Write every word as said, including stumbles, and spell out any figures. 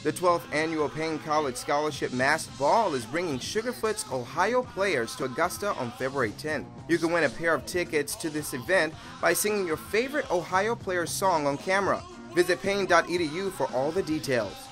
The twelfth Annual Paine College Scholarship Masked Ball is bringing Sugarfoot's Ohio Players to Augusta on February tenth. You can win a pair of tickets to this event by singing your favorite Ohio Players song on camera. Visit paine dot e d u for all the details.